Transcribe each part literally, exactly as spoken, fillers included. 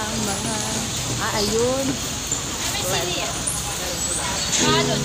ang mga... Ah, ayun. May sili yan. Ah, doon.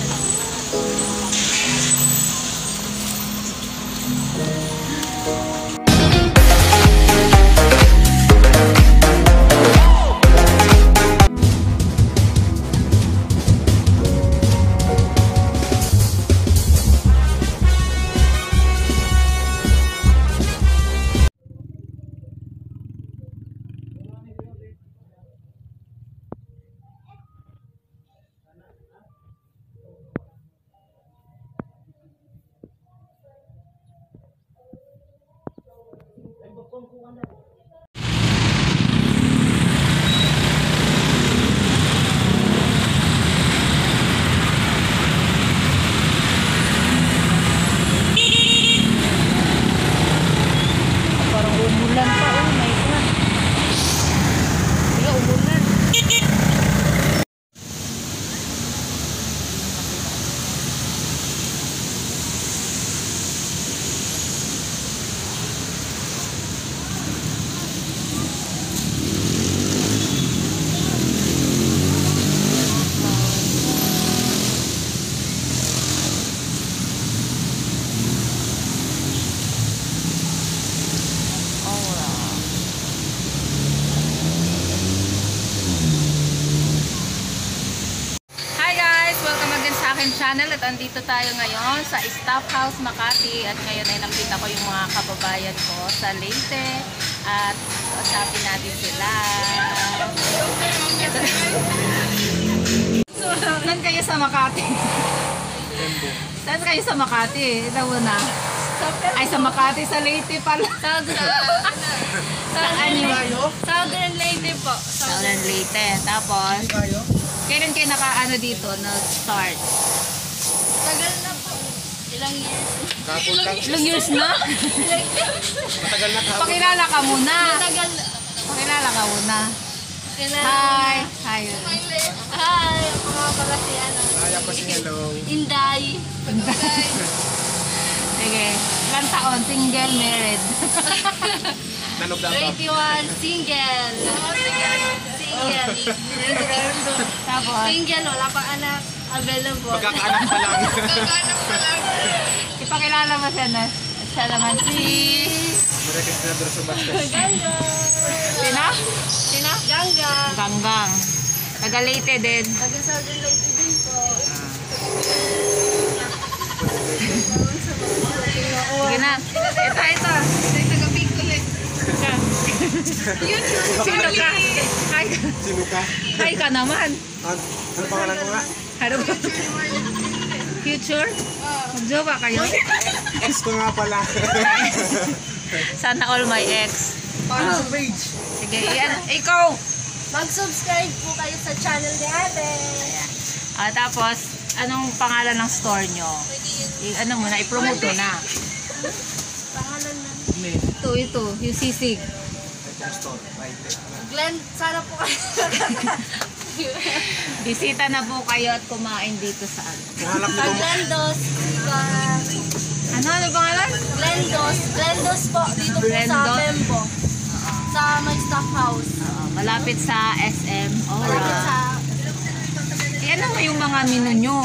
Channel at andito tayo ngayon sa Staff House Makati at ngayon ay nakita ko yung mga kababayan ko sa Leyte at usapin natin sila. Saan kayo sa Makati? Saan kayo sa Makati? Ito na. Ay sa Makati, sa Leyte pala. Southern Leyte po. Southern Leyte. Tapos kailan kayo naka-ano dito nag-start? Tagal na po. Ilang years? Ilang years na? Matagal na kahapon. Pakilala ka muna. Matagal. Pakilala ka muna. Kailan? Hi. Hi. Hi. Ako nga pala si ano. Hi, ako si Hello. Inday. Sige. Ilang taon? Single, married? Nanog lang ba? twenty-one. Single. Single. Tapos? Single. Wala pang anak. Available. Pagkakaanak pa lang. Pagkakaanak pa lang. Ipakilala mo siya na. Siya naman si... Marekis na doon sa basket. Ganga. Sina? Sina? Ganga. Ganggang. Taga Leyte din. Taga Southern Leyte din po. Sige na. Ito, ito. Taga Bicol eh. Sino ka? Hi. Sino ka? Hi ka naman. Ano, ano pangalan ko nga? Ano ba? Future? Magjowa kayo? Ex ko nga pala. Sana all my ex. Paano sa page? Sige, yan. Ikaw! Mag-subscribe po kayo sa channel ni Ate. Ah, tapos, anong pangalan ng store nyo? I, ano mo na, i-promote mo na. Pangalan na. Ito, ito, yung sisig. Store, right there. Glenn, sana po kayo. Bisita na po kayo at kumain dito sa ano. Kuhalap Sa nito. Glendos. Sa Ano, ano pangalan? Glendos. Glendos po. Dito po sa Glendos? Bembo. Sa my staff house. Uh, malapit sa S M. Malapit sa... Alright. Eh, ano mo yung mga menu nyo?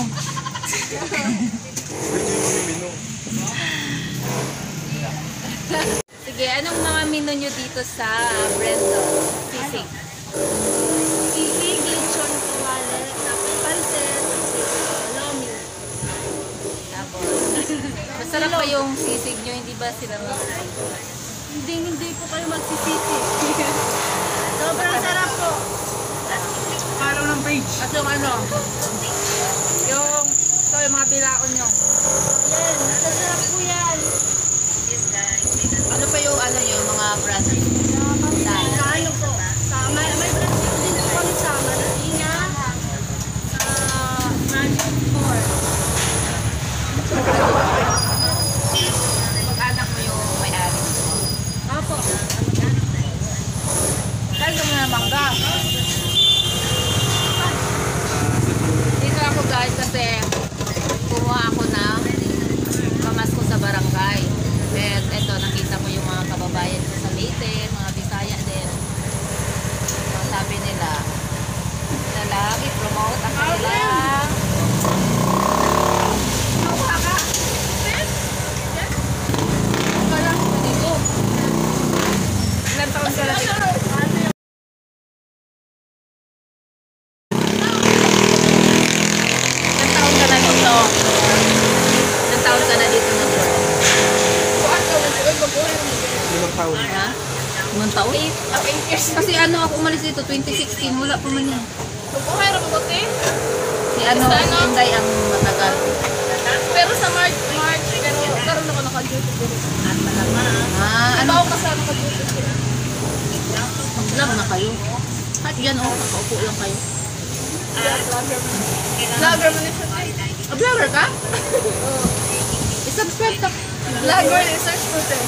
Sige, anong mga menu nyo dito sa uh, Brendo? Sisig. Sisig, lechon, tuwalek, tapos pansit, lomi. Tapos, masarap pa yung sisig nyo, hindi ba sila mag-try? Hindi, hindi po kayo magsisisi. Sobrang sarap po. Follow ng page. At yung ano, yung, so yung mga bilaon nyo. Yan, masarap po yan. Ano pa yung ano yung mga brands? Sa ano po? Sa, may, may branch po din po kami sa Marikina, sa Magic Four. Mag-anak mo yung may-ari. Opo. Kaya mo na mangga. Dito ako guys kasi kumuha ako na pamasko sa barangay. At eto nakita ko yung mga kababayan ko sa Leyte, mga Bisaya din. So, sabi Limang taon. Ha? Limang taon? Eight, uh, eight years. Kasi ano ako umalis dito, twenty sixteen, wala pa man yan. Okay, Rabote. Si ano, Sa si ano? Inday ang matagal. Pero sa March, March, pero karoon ako naka-duty din. Ah, Ano ano? ako kasama naka-duty din? Mag-vlog na kayo. At yan oh, nakaupo lang kayo. Vlogger mo na siya. Ah, vlogger ka? I-subscribe ka. Vlogger, search mo siya.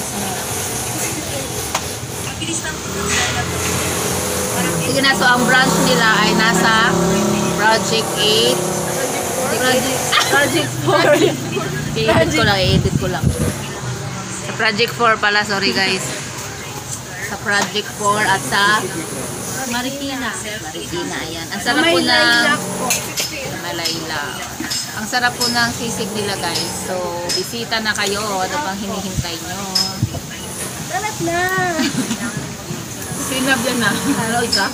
Sige na, so ang branch nila ay nasa Project eight. Project, Project four. I-edit ko lang, i-edit ko lang. Sa Project four pala, sorry guys. Sa Project four at sa Marikina. Marikina, ayan. Ang sarap po ng sa Malayla. Ang sarap po ng sisig nila guys. So, bisita na kayo. Ano pang hinihintay nyo? Dalat na. Sinab yan na. Hello, ka?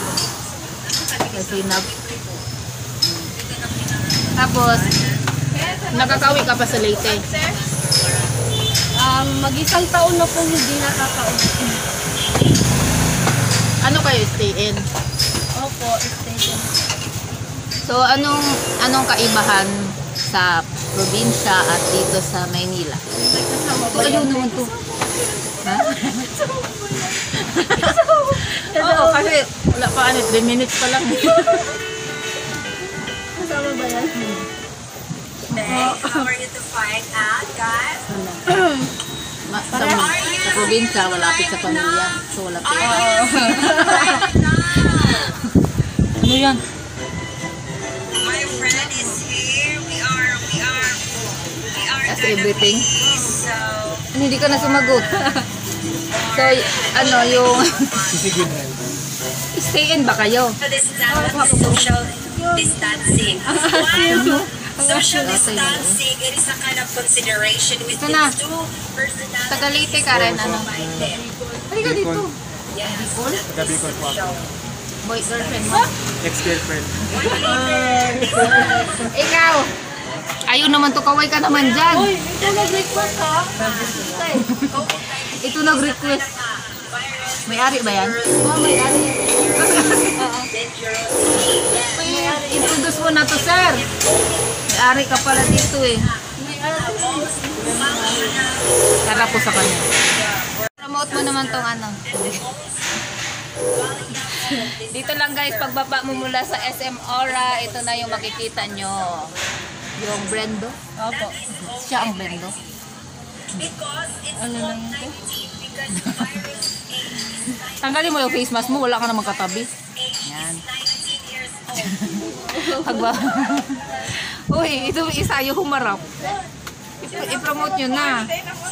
Sinab. Tapos, nakakauwi ka pa sa Leyte. Um, mag-isang taon na pong hindi nakaka-uwi. Ano kayo, stay in? Opo, station. So, anong anong kaibahan sa probinsya at dito sa Maynila? Nagkasama ba Ayaw yan? naman to. Ha? Oo, kasi wala pa ano, three minutes pa lang. Kasama ba yan? How are you to find out, guys? Ma, sa, sa probinsya, malapit sa pamilya. So, wala pa. Ano yan? My friend is here. We are, we are, we are That's gonna everything. be, so, Hindi ka na sumagot. So, y- ano, yung Sisigin na. stay in ba kayo? so this is not social distancing. While social Okay. distancing, it is a kind of consideration with Ito na. these two personalities. Taga Leyte ka rin, ano? provided. Halika dito. Yes. Taga Bicol po ako. Boy, girlfriend mo? Ex-girlfriend. Ikaw! Ayaw naman to, kaway ka naman dyan. Uy, ito nag-request ha? Ito nag-request. May-ari ba yan? Oh, may ari. Introduce mo na to, sir. May-ari ka pala dito eh. May ari. Tara po sa kanya. Promote mo naman tong ano. Dito lang guys, pagbaba mo mula sa S M Aura, ito na yung makikita nyo. Yung Brendo. Opo. Siya ang Brendo. Ano lang ito? Tanggalin mo yung face mask mo, wala ka namang katabi. Yan. Pagba. Uy, ito isa yung humarap. I- I-promote nyo na.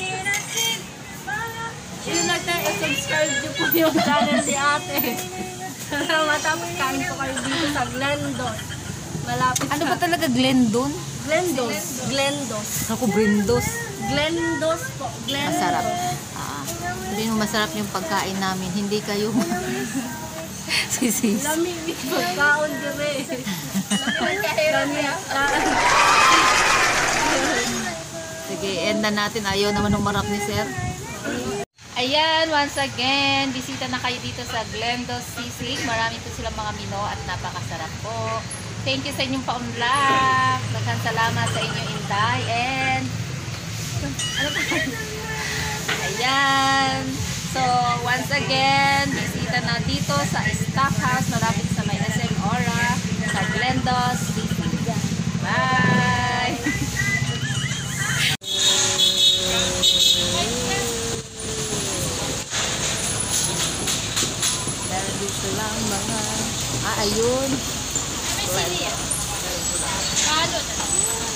Yun na tayo, subscribe nyo po yung channel ni ate. Matapos kain po kayo dito sa Glendos. Malapit Ano sa ba talaga Glendon? Glendos. Glendos. Ako Brendos. Glendos po. Glendos. Masarap. Ah, sabihin mo masarap yung pagkain namin. Hindi kayo sisis. Lami, pagkaon dire. Lami, Sige, end na natin. Ayaw naman umarap ni sir. Ayan, once again, bisita na kayo dito sa Glendos Sisig. Marami po silang mga mino at napakasarap po. Thank you sa inyong paunlak. Daghang salamat sa inyo, Inday. And, ano pa? Ayan. So, once again, bisita na dito sa Staff House, malapit sa may S M Aura, sa Glendos Sisig. Bye! Dahil dito lang mga... Ah, ayun. Well,